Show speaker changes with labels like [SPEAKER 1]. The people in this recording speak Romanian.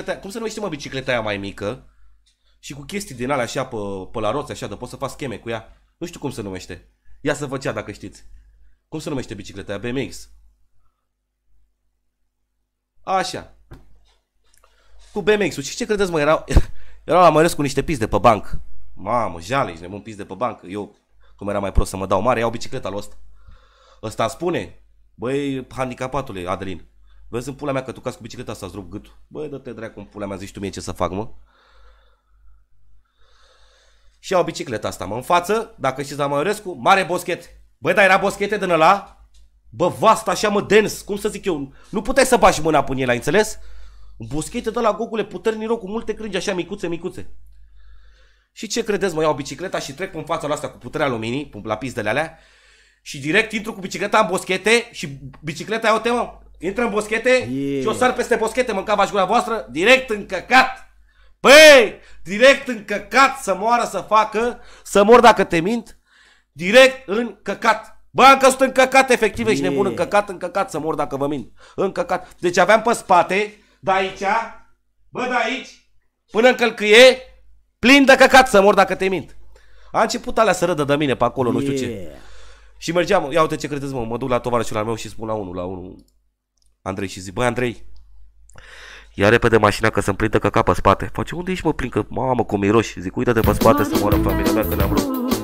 [SPEAKER 1] bicicleta, cum se numește, mă, bicicleta aia mai mică și cu chestii din alea așa pe la roți, așa, de poți să faci scheme cu ea. Nu știu cum se numește. Ia să văd cea dacă știți. Cum se numește bicicleta aia? BMX. Așa. Cu BMX-ul. Și ce credeți, mă, erau la Mărescu cu niște piste pe banc. Mamă, jale, ești nebun, piste pe banc. Eu, cum era mai prost să mă dau mare, iau bicicleta lui ăsta. Ăsta îmi spune, băi, handicapatule, Adelin, vezi în pula mea că tu cazi cu bicicleta asta, îți rup gâtul. Băi, dă-te dracu în pula mea, zici tu mie ce să fac, mă. Și iau bicicleta asta, mă, în față, dacă știți la Mărescu, mare boschete. Băi, dar era boschete din ăla, bă, vast, așa, mă, dens, cum să zic eu, nu puteai să bagi mâna pe el, ai înțeles? Un boschete de la Gogule, puternic rău, cu multe crângi, așa, micuțe, micuțe. Și ce credeți, mă, iau bicicleta și trec în fața la asta cu puterea luminii, la pistele alea, și direct intru cu bicicleta în boschete și bicicleta, ia uite, mă, intră în boschete și o sar peste boschete, mâncava gura voastră, direct în căcat. Băi, direct în căcat, să moară, să facă, să mor dacă te mint, direct în căcat. Bă, am căzut în căcat, efectiv, ești nebun, în căcat, să mor dacă vă mint. În căcat. Deci aveam pe spate, de aici, bă, de aici, până în călcâie, plin de căcat, să mor dacă te mint. A început alea să râdă de mine pe acolo, nu știu ce. Și mergeam, ia uite ce credeți, mă duc la tovarășul al meu și spun la unul, Andrei, și zic, băi, Andrei, ia repede mașina că să-mi prindă căcat pe spate. Face, unde ești, mă, plin, că mamă, cum miroși. Zic, uite-te pe spate să moară familia mea că ne-am rupt.